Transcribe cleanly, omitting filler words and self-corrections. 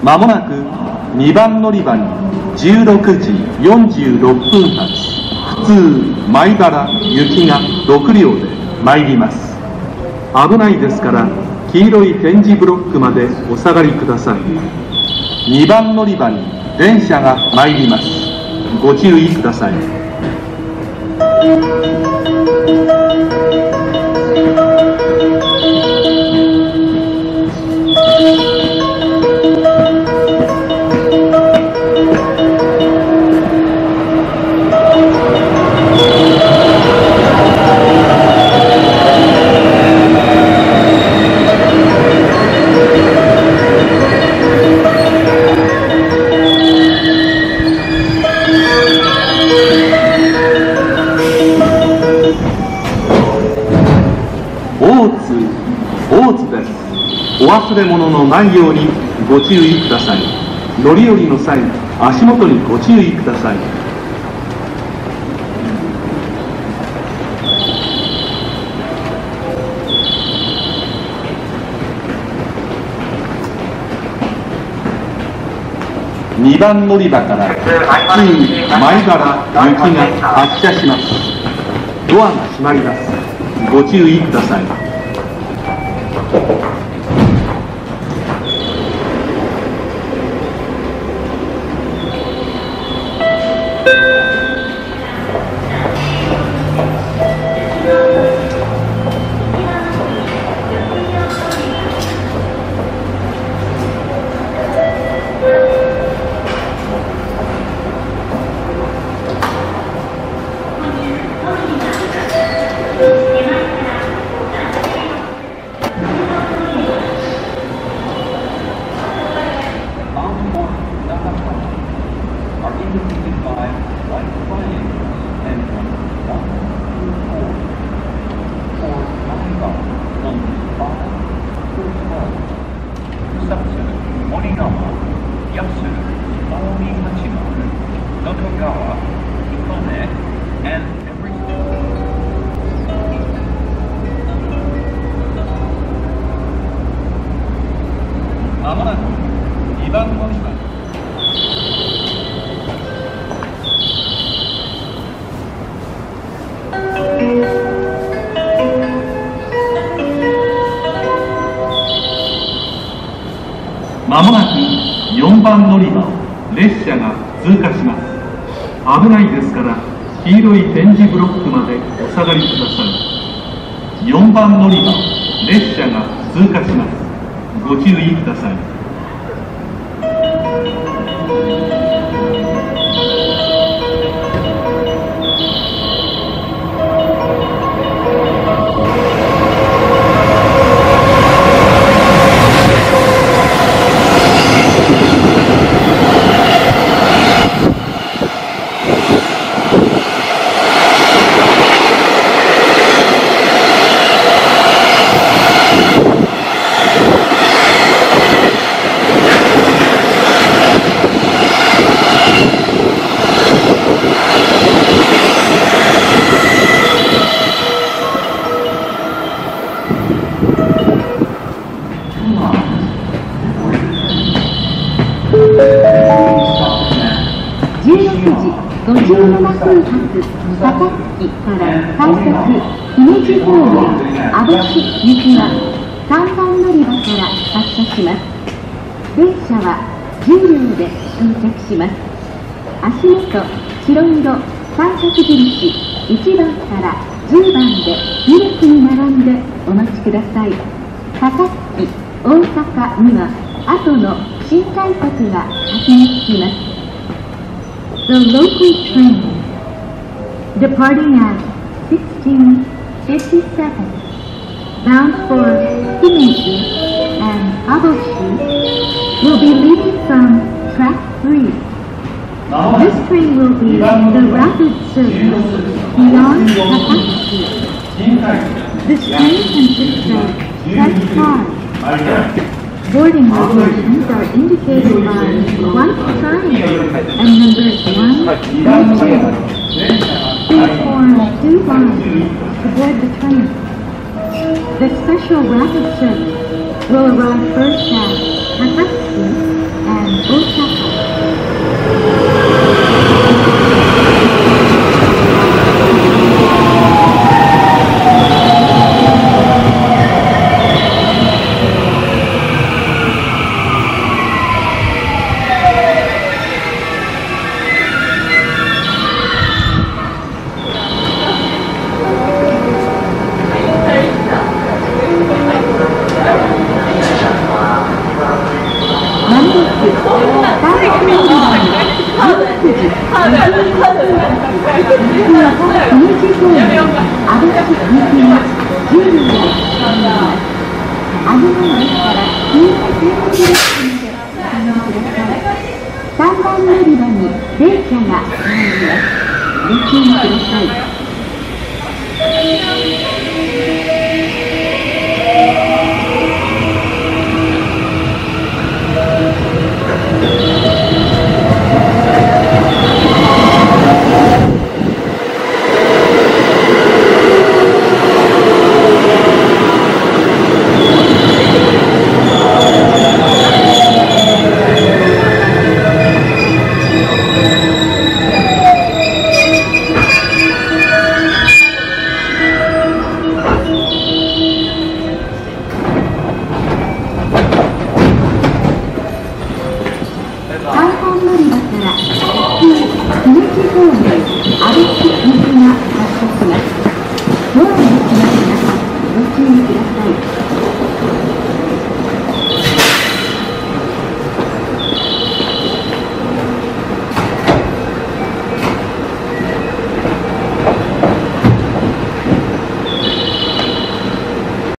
まもなく2番乗り場に16時46分発普通米原行きが6両で参ります。危ないですから黄色い点字ブロックまでお下がりください。2番乗り場に電車が参ります。ご注意ください。大津です。お忘れ物のないようにご注意ください。乗り降りの際、足元にご注意ください。2番乗り場から普通米原行きが発車します。ドアが閉まります。ご注意ください。まもなく2番乗り場。まもなく4番乗り場を列車が通過します。危ないですから黄色い点字ブロックまでお下がりください。4番乗り場を列車が通過します。ご注意ください。 57分発高槻から快速姫路方面阿部市行きは3番乗り場から発車します。電車は10両で到着します。足元白色三角印1番から10番で2列に並んでお待ちください。高槻大阪には後の新快速が走り着きます。The local train, departing at 16:57, bound for Himeji and Aboshi, will be leaving from track 3. This train will be the rapid service beyond Takatsuki. This train consists of 10 cars. Boarding locations are indicated by white triangle and numbers 1 and 2. Please form 2 lines to board the train. The special rapid service will arrive first at Takatsuki and 3番乗り場に電車が参ります。ご注意ください。